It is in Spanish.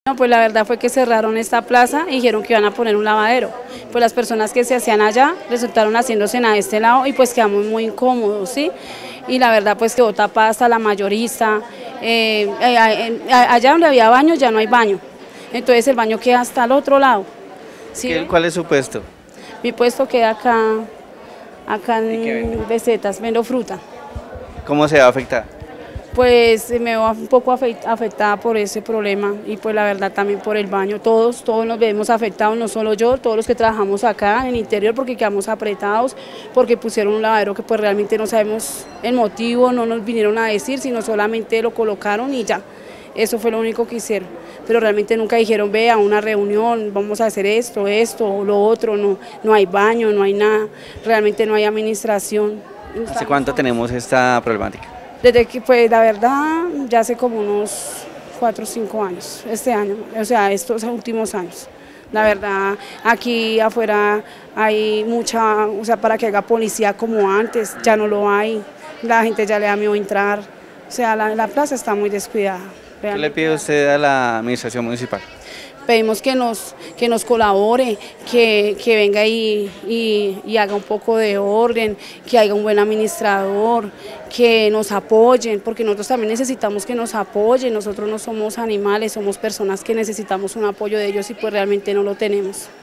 No, pues la verdad fue que cerraron esta plaza y dijeron que iban a poner un lavadero. Pues las personas que se hacían allá resultaron haciéndose a este lado y pues quedamos muy incómodos, ¿sí? Y la verdad pues quedó tapada hasta la mayorista. Allá donde había baño ya no hay baño. Entonces el baño queda hasta el otro lado. ¿Sí? ¿Cuál es su puesto? Mi puesto queda acá en Besetas, vendo fruta. ¿Cómo se va a afectar? Pues me veo un poco afectada por ese problema y pues la verdad también por el baño, todos nos vemos afectados, no solo yo, todos los que trabajamos acá en el interior porque quedamos apretados, porque pusieron un lavadero que pues realmente no sabemos el motivo, no nos vinieron a decir, sino solamente lo colocaron y ya, eso fue lo único que hicieron, pero realmente nunca dijeron ve a una reunión, vamos a hacer esto o lo otro, no hay baño, no hay nada, realmente no hay administración. ¿Hace cuánto tenemos esta problemática? Desde que, pues la verdad, ya hace como unos 4 o 5 años, este año, o sea, estos últimos años. La verdad, aquí afuera hay mucha, o sea, para que haga policía como antes, ya no lo hay, la gente ya le da miedo entrar, o sea, la plaza está muy descuidada. ¿Qué le pide usted a la administración municipal? Pedimos que nos colabore, que venga y haga un poco de orden, que haya un buen administrador, que nos apoyen, porque nosotros también necesitamos que nos apoyen, nosotros no somos animales, somos personas que necesitamos un apoyo de ellos y pues realmente no lo tenemos.